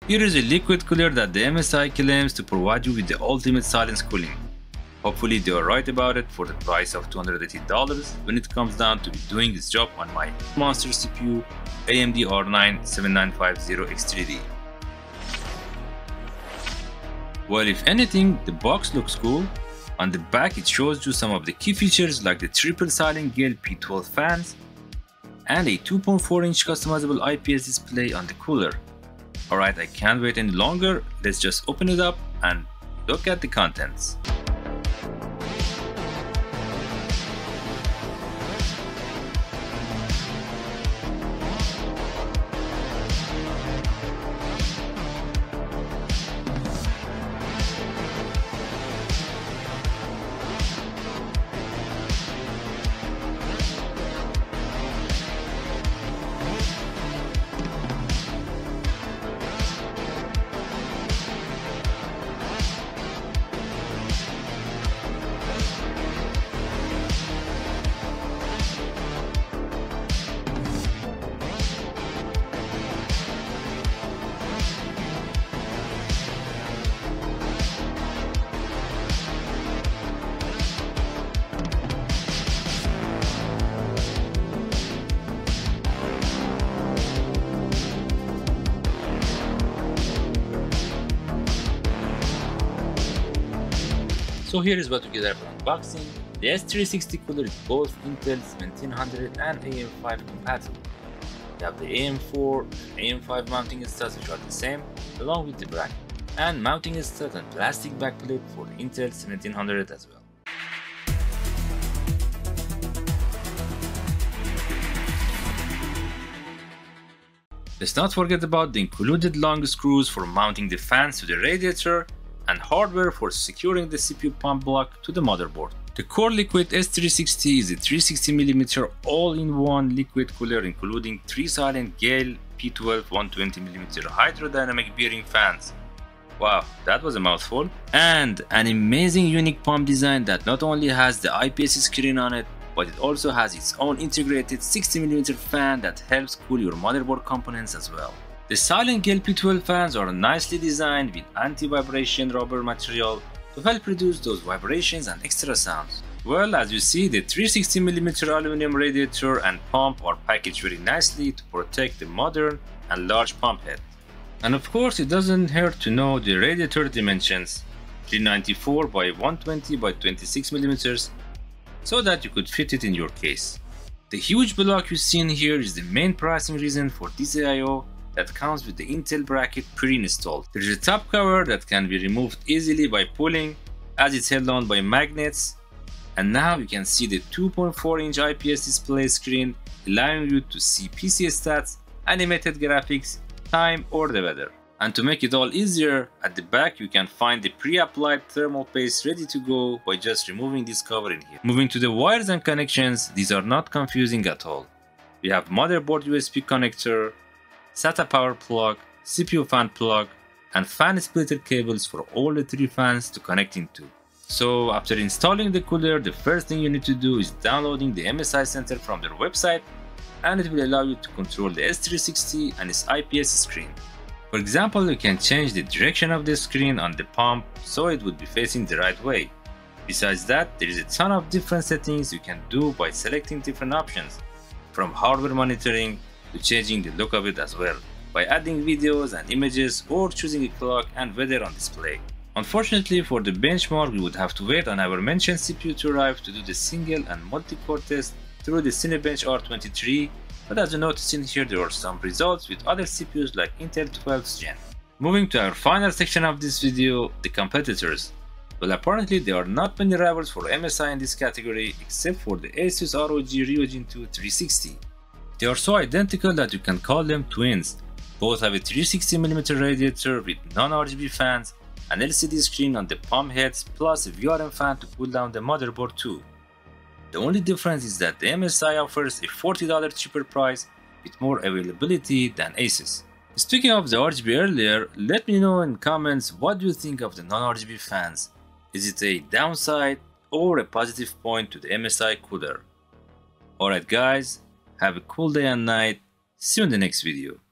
Here is a liquid cooler that the MSI claims to provide you with the ultimate silence cooling. Hopefully they are right about it for the price of $280 when it comes down to doing its job on my monster CPU AMD R9 7950X3D. Well, if anything, the box looks cool. On the back it shows you some of the key features like the triple silent Gale P12 fans and a 2.4-inch customizable IPS display on the cooler. Alright, I can't wait any longer. Let's just open it up and look at the contents. So here is what we get after unboxing. The S360 cooler is both Intel 1700 and AM5 compatible. You have the AM4 and AM5 mounting studs which are the same, along with the bracket, and mounting stud and plastic backplate for the Intel 1700 as well. Let's not forget about the included long screws for mounting the fans to the radiator and hardware for securing the CPU pump block to the motherboard. The CoreLiquid S360 is a 360mm all-in-one liquid cooler including 3 silent Gale P12 120mm hydrodynamic bearing fans. Wow, that was a mouthful. And an amazing unique pump design that not only has the IPS screen on it, but it also has its own integrated 60mm fan that helps cool your motherboard components as well. The silent Gale P12 fans are nicely designed with anti-vibration rubber material to help reduce those vibrations and extra sounds. Well, as you see, the 360mm aluminum radiator and pump are packaged very nicely to protect the modern and large pump head. And of course, it doesn't hurt to know the radiator dimensions, 394 by 120 by 26mm, so that you could fit it in your case. The huge block you see in here is the main pricing reason for this AIO that comes with the Intel bracket pre-installed. There is a top cover that can be removed easily by pulling, as it's held on by magnets, and now you can see the 2.4-inch IPS display screen allowing you to see PC stats, animated graphics, time or the weather. And to make it all easier, at the back you can find the pre-applied thermal paste ready to go by just removing this cover in here. Moving to the wires and connections, these are not confusing at all. We have motherboard USB connector, SATA power plug, CPU fan plug, and fan splitter cables for all the 3 fans to connect into. So after installing the cooler, the first thing you need to do is downloading the MSI Center from their website, and it will allow you to control the S360 and its IPS screen. For example, you can change the direction of the screen on the pump so it would be facing the right way. Besides that, there is a ton of different settings you can do by selecting different options, from hardware monitoring to changing the look of it as well, by adding videos and images or choosing a clock and weather on display. Unfortunately, for the benchmark, we would have to wait on our mentioned CPU to arrive to do the single and multi-core test through the Cinebench R23, but as you notice in here, there are some results with other CPUs like Intel 12th Gen. Moving to our final section of this video, the competitors. Well, apparently there are not many rivals for MSI in this category except for the Asus ROG Ryujin 2 360. They are so identical that you can call them twins. Both have a 360mm radiator with non-RGB fans, an LCD screen on the palm heads, plus a VRM fan to cool down the motherboard too. The only difference is that the MSI offers a $40 cheaper price with more availability than Asus. Speaking of the RGB earlier, let me know in comments what do you think of the non-RGB fans. Is it a downside or a positive point to the MSI cooler? Alright guys, have a cool day and night. See you in the next video.